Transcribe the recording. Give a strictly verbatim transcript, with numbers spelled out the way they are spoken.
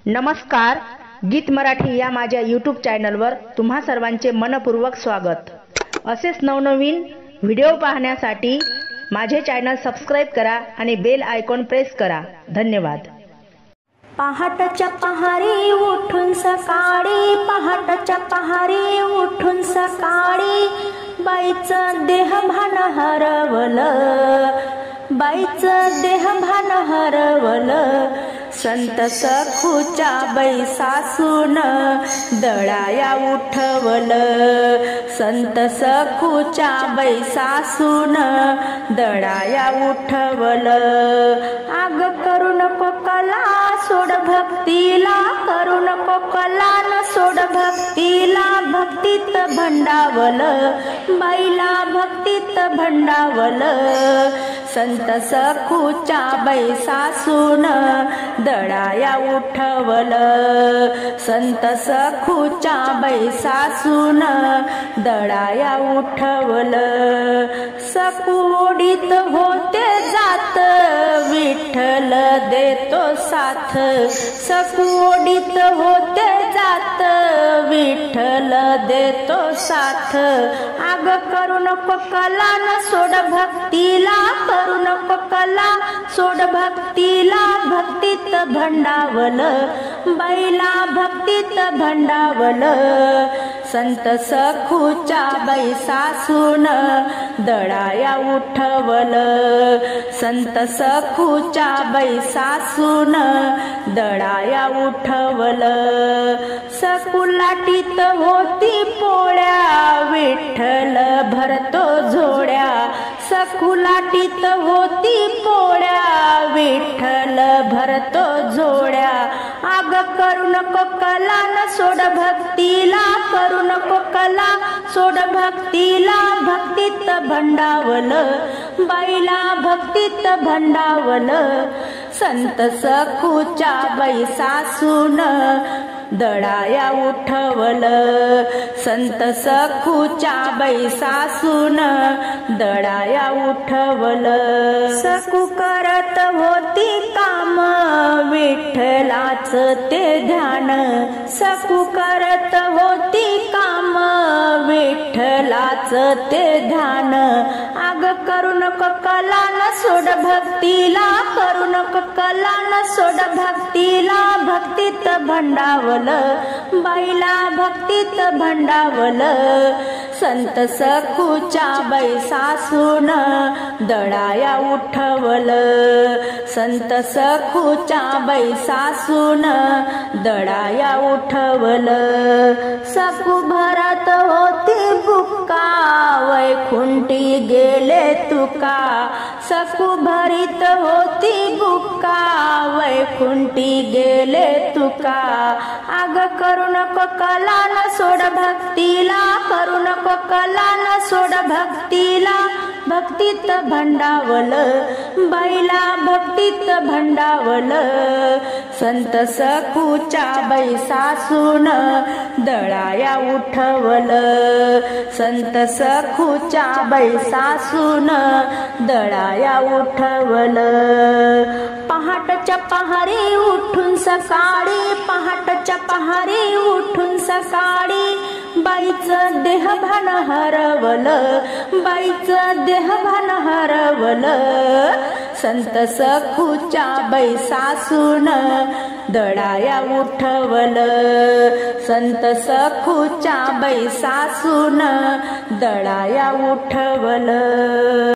नमस्कार, गीत मराठी या माझ्या यूट्यूब चॅनलवर तुम्हा सर्वांचे मनपूर्वक स्वागत। असेच नवनवीन व्हिडिओ पाहण्यासाठी माझे चॅनल सबस्क्राइब करा आणि बेल आयकॉन प्रेस करा। धन्यवाद। पहाटच्या पहारी उठून सकाळी, पहाटच्या पहारी उठून सकाळी, बाईचं देह भान हरवलं, बाईचं देह भान हरवलं। संत सखूच्या बाई सासून दळाया उठवलं, संत सखूच्या बाई सासून दळाया उठवलं। आग करू नको कला सोड भक्तीला, करू नको कला न सोड भक्तीला, भक्तीत भंडावलं, बाईला भक्तीत भंडावलं। संत सखूच्या बाई सासून दळाया उठवलं, संत सखूच्या बाई सासून दळाया उठवलं। सकुडीत होते जात विठ्ठल देतो साथ, सकुडीत होते जात विठ्ठल देतो साथ। आग करू नको कला न सोड भक्तीला, करू नको कला सोड भक्तीला, भक्तीत भंडावलं, बाईला भक्तीत भंडावलं। संत सखूच्या बाई सासून दळाया उठवलं, संत सखूच्या बाई सासून दळाया उठवलं। सकुलाटीत होती पोळ्या विठ्ठल भरतो झोळ्या, सकुलाटीत होती पोळ्या विठ्ठल भरतो झोळ्या। आग करू नको कला न सोड भक्तीला, करू नको कला सोड भक्तीला, भक्तीत भंडावलं, बाईला भक्तीत भंडावलं। संत सखूच्या बाई सासून दळाया उठवलं, संत सखूच्या बाई सासून दळाया उठवलं। सकू करत होती काम विठ्ठलाच ते ध्यान, सकू करत होती काम विठ्ठलाच ते ध्यान। आग करू नको कला न सोड भक्तीला, करू नको कला न सोड भक्तीला, भक्तीत भंडावलं, बाईला भक्तीत भंडावलं। संत सखूच्या बाई सासून दळाया उठवलं, संत सखूच्या बाई सासून दळाया उठवलं। सकू भरत होती बुक्का वैकुंठी गेले तुका, सकू भरीत होती बुक्का वैकुंठी गेले तुका। आग करू नको कला न सोड भक्तीला, करू नको कला न सोड भक्तीला, भक्तीत भंडावलं, बाईला भक्तीत भंडावलं। संत सखूच्या बाई सासून दळाया उठवलं, संत सखूच्या बाई सासून दळाया उठवलं। पहाटच्या पहारी उठून सकाळी, पहाटच्या पहारी उठून सकाळी, बाईचं देह भान हरवलं, बाईचं देह भान हरवलं। संत सखूच्या बाई सासून दळाया उठवलं, संत सखूच्या बाई सासून दळाया उठवलं।